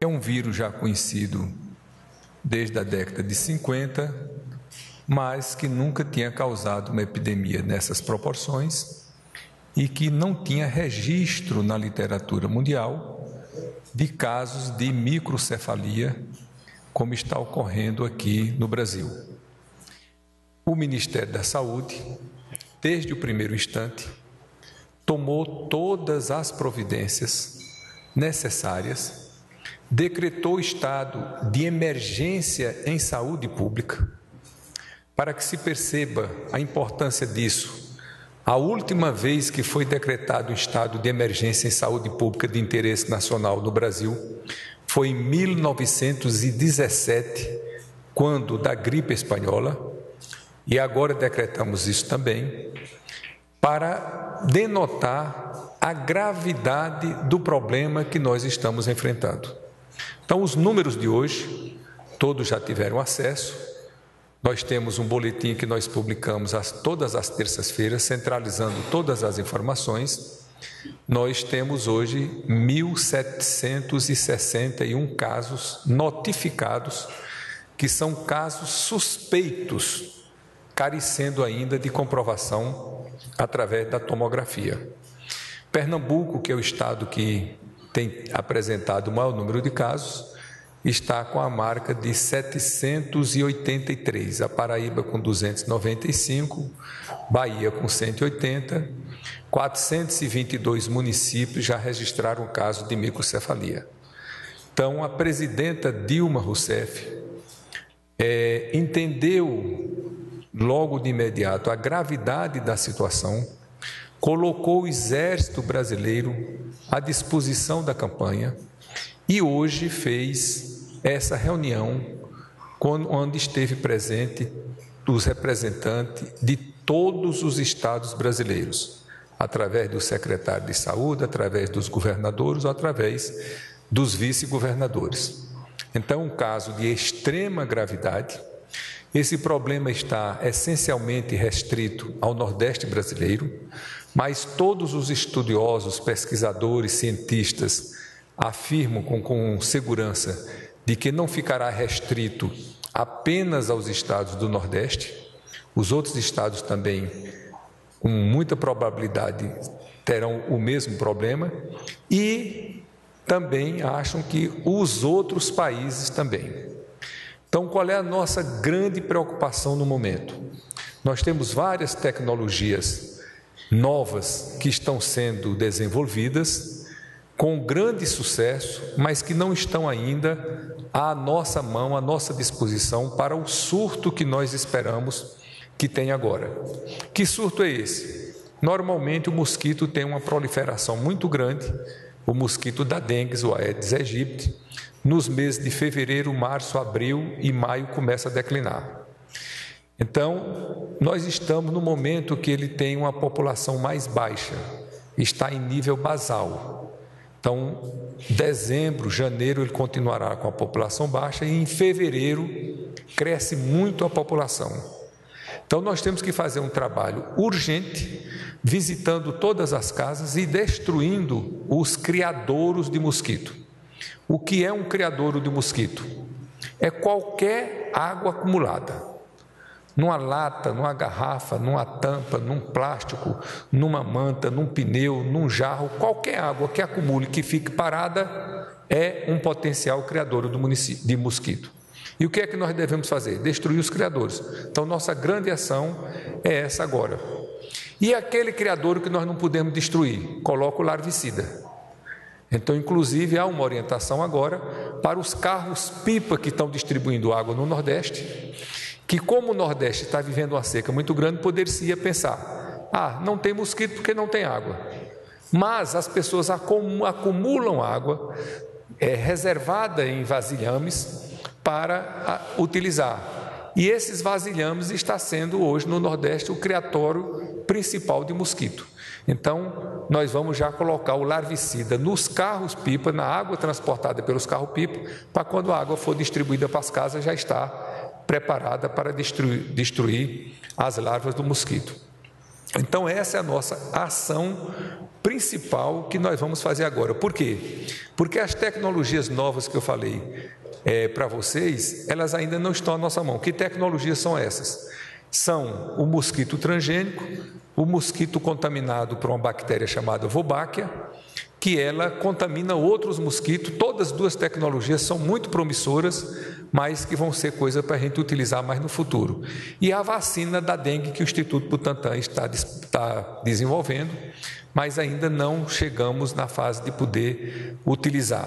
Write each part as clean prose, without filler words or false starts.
um vírus já conhecido desde a década de 50, mas que nunca tinha causado uma epidemia nessas proporções e que não tinha registro na literatura mundial de casos de microcefalia, como está ocorrendo aqui no Brasil. O Ministério da Saúde, desde o primeiro instante, tomou todas as providências necessárias, decretou estado de emergência em saúde pública, para que se perceba a importância disso. A última vez que foi decretado o estado de emergência em saúde pública de interesse nacional no Brasil foi em 1917, quando da gripe espanhola, e agora decretamos isso também, para denotar a gravidade do problema que nós estamos enfrentando. Então, os números de hoje, todos já tiveram acesso. Nós temos um boletim que nós publicamos todas as terças-feiras, centralizando todas as informações. Nós temos hoje 1.761 casos notificados, que são casos suspeitos, carecendo ainda de comprovação através da tomografia. Pernambuco, que é o estado que tem apresentado o maior número de casos, está com a marca de 783, a Paraíba com 295, Bahia com 180, 422 municípios já registraram o caso de microcefalia. Então, a presidenta Dilma Rousseff entendeu logo de imediato a gravidade da situação, colocou o Exército Brasileiro à disposição da campanha e hoje fez essa reunião onde esteve presente os representantes de todos os estados brasileiros, através do secretário de saúde, através dos governadores ou através dos vice-governadores. Então, um caso de extrema gravidade. Esse problema está essencialmente restrito ao Nordeste brasileiro, mas todos os estudiosos, pesquisadores, cientistas afirmam com segurança de que não ficará restrito apenas aos estados do Nordeste. Os outros estados também, com muita probabilidade, terão o mesmo problema e também acham que os outros países também. Então, qual é a nossa grande preocupação no momento? Nós temos várias tecnologias novas que estão sendo desenvolvidas com grande sucesso, mas que não estão ainda à nossa mão, à nossa disposição para o surto que nós esperamos que tenha agora. Que surto é esse? Normalmente o mosquito tem uma proliferação muito grande, o mosquito da dengue, o Aedes aegypti. Nos meses de fevereiro, março, abril e maio começa a declinar. Então, nós estamos no momento que ele tem uma população mais baixa, está em nível basal. Então, dezembro, janeiro, ele continuará com a população baixa e em fevereiro cresce muito a população. Então, nós temos que fazer um trabalho urgente, visitando todas as casas e destruindo os criadouros de mosquito. O que é um criadouro de mosquito? É qualquer água acumulada, numa lata, numa garrafa, numa tampa, num plástico, numa manta, num pneu, num jarro, qualquer água que acumule, que fique parada, é um potencial criadouro de mosquito. E o que é que nós devemos fazer? Destruir os criadouros. Então, nossa grande ação é essa agora. E aquele criadouro que nós não podemos destruir? Coloca o larvicida. Então, inclusive, há uma orientação agora para os carros-pipa que estão distribuindo água no Nordeste, que como o Nordeste está vivendo uma seca muito grande, poderia pensar, não tem mosquito porque não tem água. Mas as pessoas acumulam água reservada em vasilhames para utilizar. E esses vasilhames está sendo hoje no Nordeste o criatório principal de mosquito. Então, nós vamos já colocar o larvicida nos carros-pipa, na água transportada pelos carros-pipa, para quando a água for distribuída para as casas, já está preparada para destruir as larvas do mosquito. Então, essa é a nossa ação principal que nós vamos fazer agora. Por quê? Porque as tecnologias novas que eu falei para vocês, elas ainda não estão à nossa mão. Que tecnologias são essas? São o mosquito transgênico, o mosquito contaminado por uma bactéria chamada Wolbachia, que ela contamina outros mosquitos. Todas as duas tecnologias são muito promissoras, mas que vão ser coisa para a gente utilizar mais no futuro. E a vacina da dengue que o Instituto Butantan está desenvolvendo, mas ainda não chegamos na fase de poder utilizar.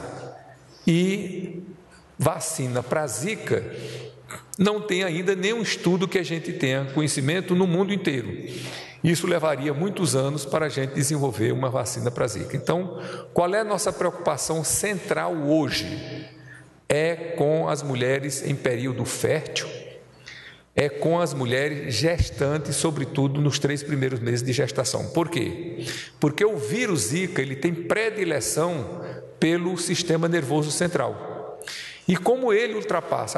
E vacina para Zika, não tem ainda nenhum estudo que a gente tenha conhecimento no mundo inteiro. Isso levaria muitos anos para a gente desenvolver uma vacina para Zika. Então, qual é a nossa preocupação central hoje? É com as mulheres em período fértil, é com as mulheres gestantes, sobretudo nos 3 primeiros meses de gestação. Por quê? Porque o vírus Zika, ele tem predileção pelo sistema nervoso central. E como ele ultrapassa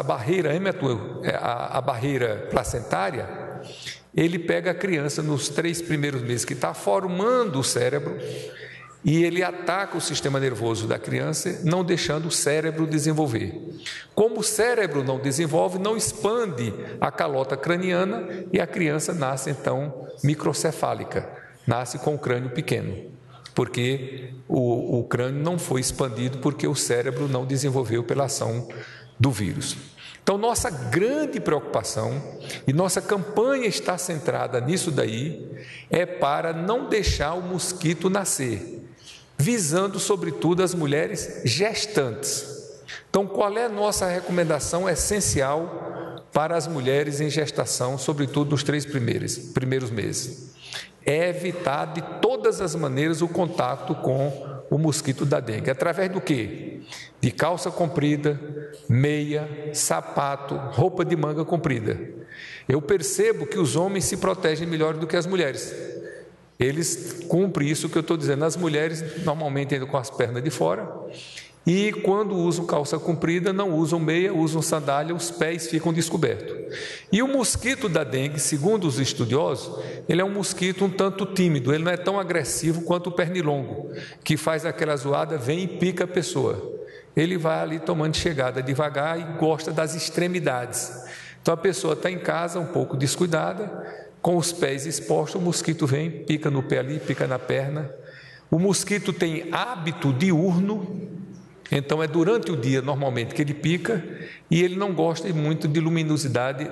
a barreira placentária, ele pega a criança nos 3 primeiros meses que está formando o cérebro e ele ataca o sistema nervoso da criança, não deixando o cérebro desenvolver. Como o cérebro não desenvolve, não expande a calota craniana e a criança nasce, então, microcefálica, nasce com o crânio pequeno, porque o crânio não foi expandido porque o cérebro não desenvolveu pela ação do vírus. Então, nossa grande preocupação, e nossa campanha está centrada nisso daí, é para não deixar o mosquito nascer, visando, sobretudo, as mulheres gestantes. Então, qual é a nossa recomendação essencial para as mulheres em gestação, sobretudo nos 3 primeiros meses? É evitar de todas as maneiras o contato com o mosquito da dengue. Através do quê? De calça comprida, meia, sapato, roupa de manga comprida. Eu percebo que os homens se protegem melhor do que as mulheres. Eles cumprem isso que eu estou dizendo. As mulheres normalmente andam com as pernas de fora e quando usam calça comprida, não usam meia, usam sandália, os pés ficam descobertos. E o mosquito da dengue, segundo os estudiosos, ele é um mosquito um tanto tímido, ele não é tão agressivo quanto o pernilongo, que faz aquela zoada, vem e pica a pessoa. Ele vai ali tomando chegada devagar e gosta das extremidades. Então a pessoa está em casa um pouco descuidada, com os pés expostos, o mosquito vem, pica no pé ali, pica na perna. O mosquito tem hábito diurno, então é durante o dia normalmente que ele pica e ele não gosta muito de luminosidade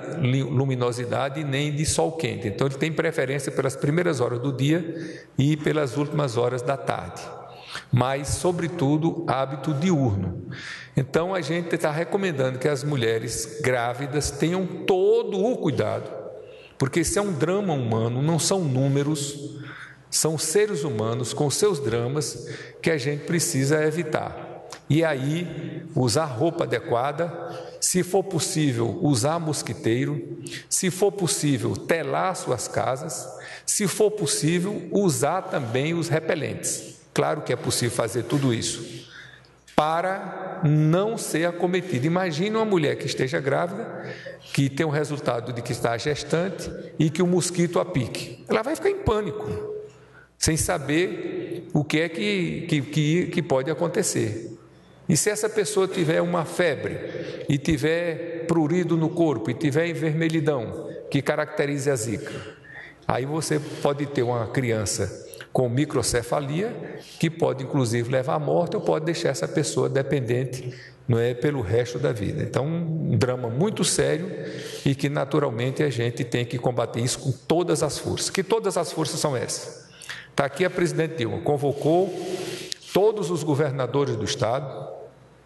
nem de sol quente. Então ele tem preferência pelas primeiras horas do dia e pelas últimas horas da tarde, mas sobretudo hábito diurno. Então a gente está recomendando que as mulheres grávidas tenham todo o cuidado, porque isso é um drama humano, não são números, são seres humanos com seus dramas que a gente precisa evitar. E aí, usar roupa adequada, se for possível, usar mosquiteiro, se for possível, telar suas casas, se for possível, usar também os repelentes. Claro que é possível fazer tudo isso, para não ser acometida. Imagine uma mulher que esteja grávida, que tem o resultado de que está gestante e que o mosquito a pique. Ela vai ficar em pânico, sem saber o que é que pode acontecer. E se essa pessoa tiver uma febre, e tiver prurido no corpo, e tiver envermelhidão, que caracterize a Zika, aí você pode ter uma criança com microcefalia, que pode inclusive levar à morte, ou pode deixar essa pessoa dependente, não é, pelo resto da vida. Então, um drama muito sério e que naturalmente a gente tem que combater isso com todas as forças. Que todas as forças são essas? Está aqui a presidente Dilma, convocou todos os governadores do estado,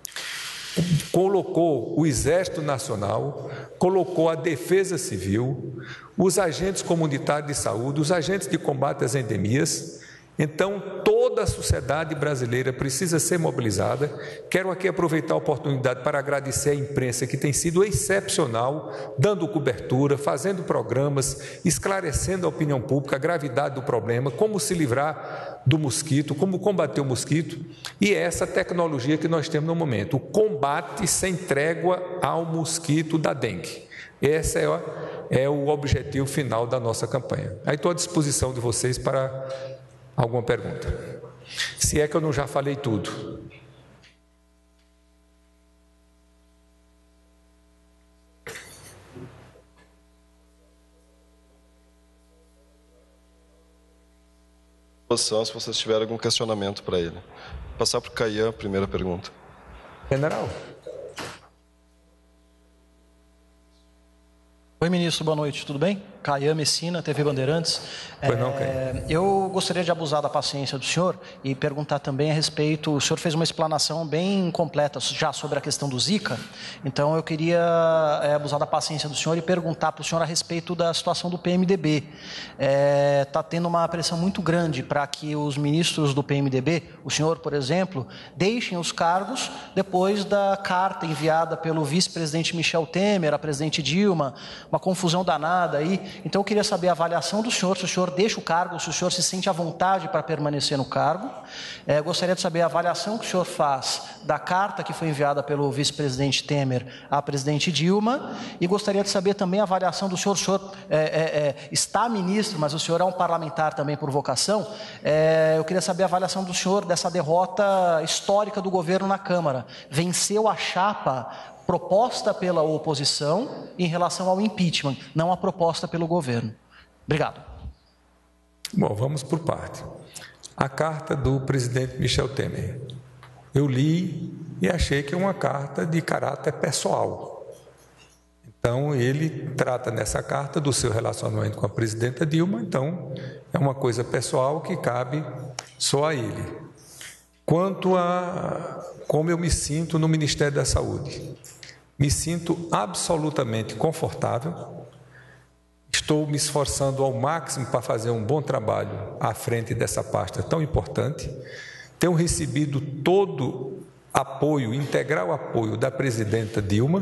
colocou o Exército Nacional, colocou a Defesa Civil, os agentes comunitários de saúde, os agentes de combate às endemias. Então, toda a sociedade brasileira precisa ser mobilizada. Quero aqui aproveitar a oportunidade para agradecer à imprensa, que tem sido excepcional, dando cobertura, fazendo programas, esclarecendo a opinião pública a gravidade do problema, como se livrar do mosquito, como combater o mosquito, e é essa tecnologia que nós temos no momento, o combate sem trégua ao mosquito da dengue. Essa é o objetivo final da nossa campanha. Aí estou à disposição de vocês para alguma pergunta. Se é que eu não já falei tudo. Se vocês tiverem algum questionamento para ele. Passar para o Caian, primeira pergunta. General. Oi, ministro, boa noite, tudo bem? Caian Messina, TV Bandeirantes. Eu gostaria de abusar da paciência do senhor e perguntar também a respeito, o senhor fez uma explanação bem completa já sobre a questão do Zika, então eu queria abusar da paciência do senhor e perguntar para o senhor a respeito da situação do PMDB. Está tendo uma pressão muito grande para que os ministros do PMDB, o senhor, por exemplo, deixem os cargos depois da carta enviada pelo vice-presidente Michel Temer, a presidente Dilma, uma confusão danada aí. Então eu queria saber a avaliação do senhor, se o senhor deixa o cargo, se o senhor se sente à vontade para permanecer no cargo. Gostaria de saber a avaliação que o senhor faz da carta que foi enviada pelo vice-presidente Temer à presidente Dilma e gostaria de saber também a avaliação do senhor. O senhor está ministro, mas o senhor é um parlamentar também por vocação. Eu queria saber a avaliação do senhor dessa derrota histórica do governo na Câmara. Venceu a chapa proposta pela oposição em relação ao impeachment, não a proposta pelo governo. Obrigado. Bom, vamos por parte. A carta do presidente Michel Temer. Eu li e achei que é uma carta de caráter pessoal. Então, ele trata nessa carta do seu relacionamento com a presidenta Dilma, então é uma coisa pessoal que cabe só a ele. Quanto a como eu me sinto no Ministério da Saúde, me sinto absolutamente confortável, estou me esforçando ao máximo para fazer um bom trabalho à frente dessa pasta tão importante, tenho recebido todo apoio, integral apoio da presidenta Dilma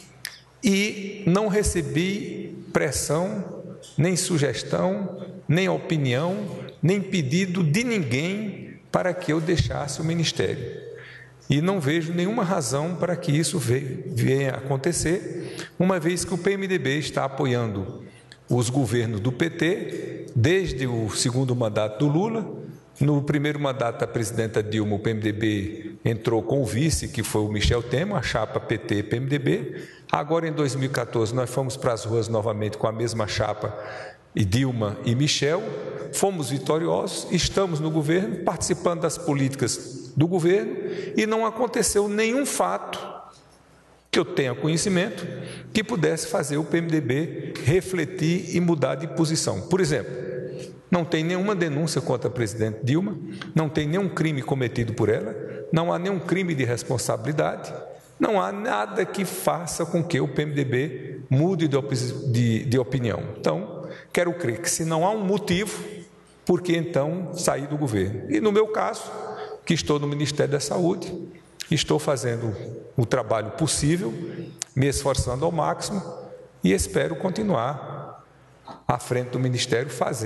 e não recebi pressão, nem sugestão, nem opinião, nem pedido de ninguém para que eu deixasse o Ministério. E não vejo nenhuma razão para que isso venha a acontecer, uma vez que o PMDB está apoiando os governos do PT, desde o segundo mandato do Lula. No primeiro mandato da presidenta Dilma, o PMDB entrou com o vice, que foi o Michel Temer, a chapa PT-PMDB. Agora, em 2014, nós fomos para as ruas novamente com a mesma chapa, e Dilma e Michel. Fomos vitoriosos, estamos no governo, participando das políticas do governo, e não aconteceu nenhum fato que eu tenha conhecimento que pudesse fazer o PMDB refletir e mudar de posição. Por exemplo, não tem nenhuma denúncia contra a presidente Dilma, não tem nenhum crime cometido por ela, não há nenhum crime de responsabilidade, não há nada que faça com que o PMDB mude de opinião. Então, quero crer que se não há um motivo, por que então sair do governo? E no meu caso, que estou no Ministério da Saúde, estou fazendo o trabalho possível, me esforçando ao máximo e espero continuar à frente do Ministério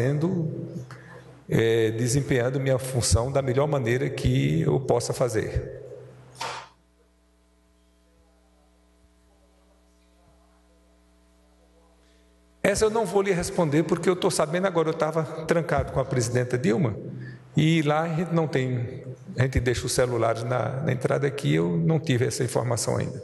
desempenhando minha função da melhor maneira que eu possa fazer. Essa eu não vou lhe responder porque eu estou sabendo agora, eu estava trancado com a presidenta Dilma e lá a gente não tem, a gente deixa os celulares na entrada aqui, eu não tive essa informação ainda.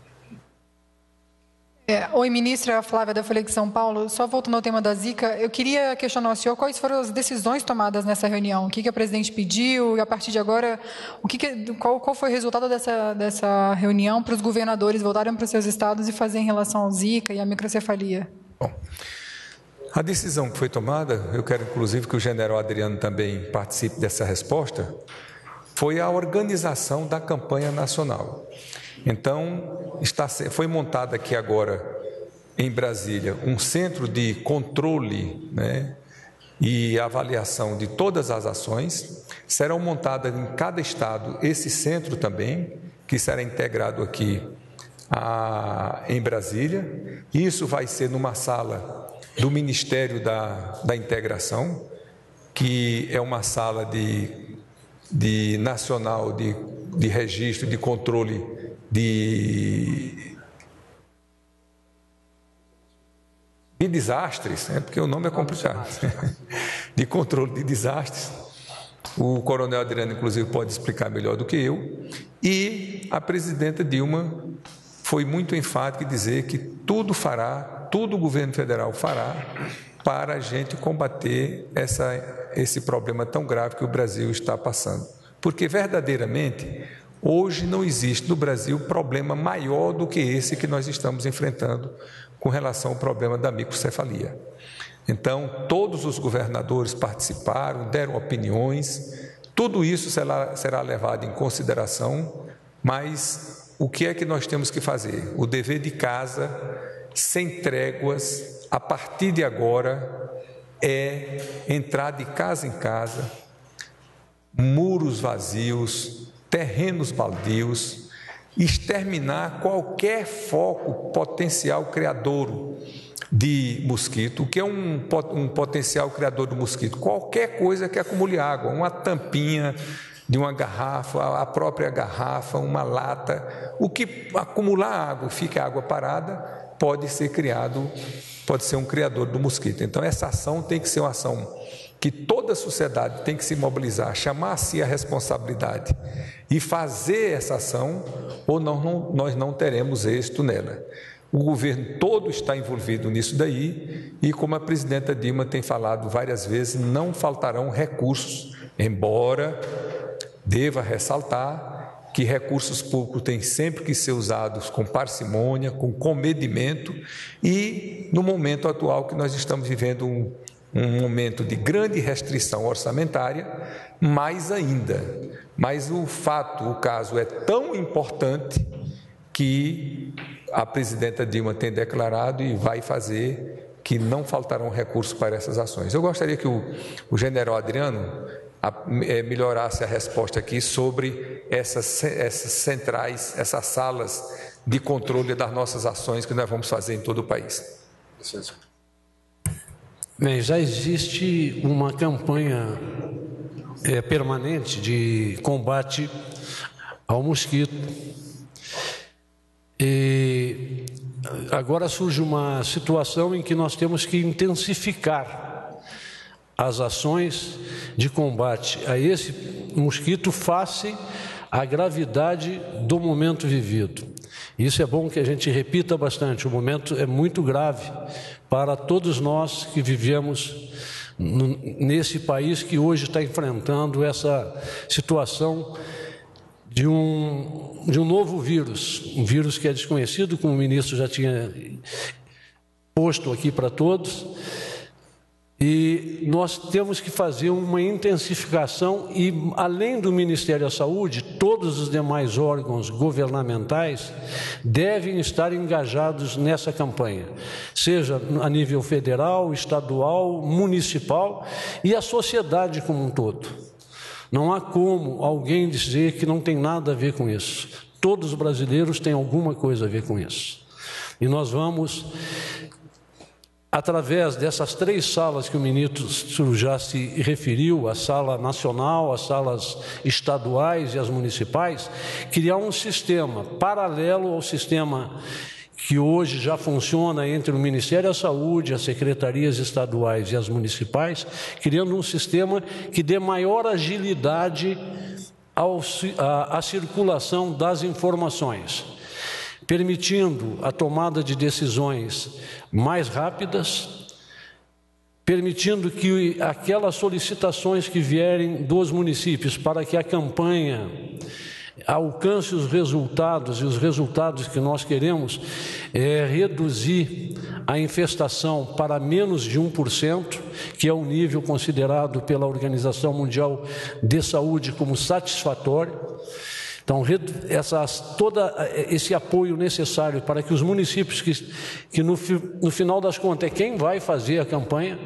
Oi, ministra Flávia da Folha de São Paulo. Só voltando ao tema da Zika, eu queria questionar o senhor quais foram as decisões tomadas nessa reunião, o que a presidente pediu e, a partir de agora, qual foi o resultado dessa reunião para os governadores voltarem para os seus estados e fazer em relação ao Zika e à microcefalia? Bom, a decisão que foi tomada, eu quero inclusive que o general Adriano também participe dessa resposta, foi a organização da campanha nacional. Então, foi montado aqui agora, em Brasília, um centro de controle, e avaliação de todas as ações. Serão montadas em cada estado esse centro também, que será integrado aqui em Brasília. Isso vai ser numa sala do Ministério da Integração, que é uma sala nacional de registro, de controle de desastres, porque o nome é complicado, de controle de desastres. O coronel Adriano, inclusive, pode explicar melhor do que eu. E a presidenta Dilma foi muito enfática em dizer que tudo o governo federal fará para a gente combater esse problema tão grave que o Brasil está passando. Porque, verdadeiramente, hoje não existe no Brasil problema maior do que esse que nós estamos enfrentando com relação ao problema da microcefalia. Então, todos os governadores participaram, deram opiniões, tudo isso será levado em consideração, mas o que é que nós temos que fazer? O dever de casa, sem tréguas, a partir de agora, é entrar de casa em casa, muros vazios, terrenos baldios, exterminar qualquer foco potencial criador de mosquito. O que é um potencial criador do mosquito? Qualquer coisa que acumule água, uma tampinha de uma garrafa, a própria garrafa, uma lata. O que acumular água, fica água parada, pode ser um criador do mosquito. Então, essa ação tem que ser uma ação que toda a sociedade tem que se mobilizar, chamar a si a responsabilidade e fazer essa ação, ou nós não teremos êxito nela. O governo todo está envolvido nisso daí e, como a presidenta Dilma tem falado várias vezes, não faltarão recursos, embora deva ressaltar que recursos públicos têm sempre que ser usados com parcimônia, com comedimento e, no momento atual que nós estamos vivendo um momento de grande restrição orçamentária, mais ainda. Mas o caso é tão importante que a presidenta Dilma tem declarado e vai fazer que não faltarão recursos para essas ações. Eu gostaria que o general Adriano melhorasse a resposta aqui sobre essas centrais, essas salas de controle das nossas ações que nós vamos fazer em todo o país. Bem, já existe uma campanha permanente de combate ao mosquito. E agora surge uma situação em que nós temos que intensificar as ações de combate a esse mosquito face à gravidade do momento vivido. Isso é bom que a gente repita bastante, o momento é muito grave para todos nós que vivemos nesse país que hoje está enfrentando essa situação de um novo vírus, um vírus que é desconhecido, como o ministro já tinha posto aqui para todos, e nós temos que fazer uma intensificação e, além do Ministério da Saúde, todos os demais órgãos governamentais devem estar engajados nessa campanha, seja a nível federal, estadual, municipal e a sociedade como um todo. Não há como alguém dizer que não tem nada a ver com isso. Todos os brasileiros têm alguma coisa a ver com isso. E nós vamos, através dessas 3 salas que o ministro já se referiu, a sala nacional, as salas estaduais e as municipais, criar um sistema paralelo ao sistema que hoje já funciona entre o Ministério da Saúde, as secretarias estaduais e as municipais, criando um sistema que dê maior agilidade à circulação das informações, permitindo a tomada de decisões mais rápidas, permitindo que aquelas solicitações que vierem dos municípios para que a campanha alcance os resultados, e os resultados que nós queremos é reduzir a infestação para menos de 1%, que é o nível considerado pela Organização Mundial de Saúde como satisfatório. Então, todo esse apoio necessário para que os municípios, que no final das contas é quem vai fazer a campanha,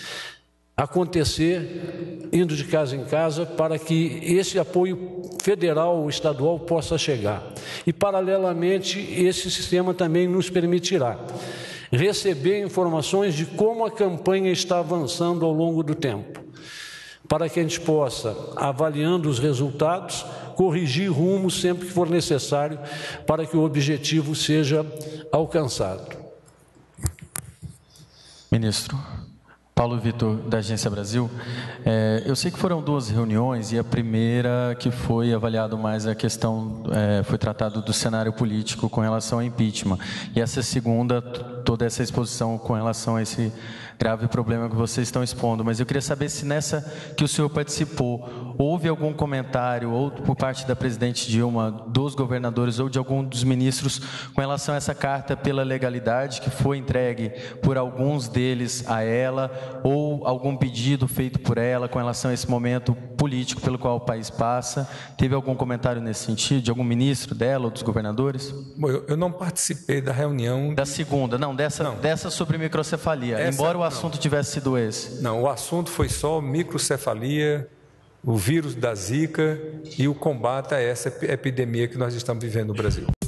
acontecer, indo de casa em casa, para que esse apoio federal ou estadual possa chegar. E, paralelamente, esse sistema também nos permitirá receber informações de como a campanha está avançando ao longo do tempo, para que a gente possa, avaliando os resultados, corrigir rumos sempre que for necessário para que o objetivo seja alcançado. Ministro. Paulo Vitor, da Agência Brasil. Eu sei que foram 2 reuniões e a primeira que foi avaliado mais a questão, foi tratado do cenário político com relação ao impeachment. E essa segunda, toda essa exposição com relação a esse grave problema que vocês estão expondo. Mas eu queria saber se nessa que o senhor participou, houve algum comentário, ou por parte da presidente Dilma, dos governadores ou de algum dos ministros, com relação a essa carta pela legalidade que foi entregue por alguns deles a ela, ou algum pedido feito por ela com relação a esse momento político pelo qual o país passa? Teve algum comentário nesse sentido, de algum ministro dela ou dos governadores? Bom, eu não participei da reunião... Da segunda, dessa sobre microcefalia, embora o assunto tivesse sido esse. Não, o assunto foi só microcefalia, o vírus da Zika e o combate a essa epidemia que nós estamos vivendo no Brasil.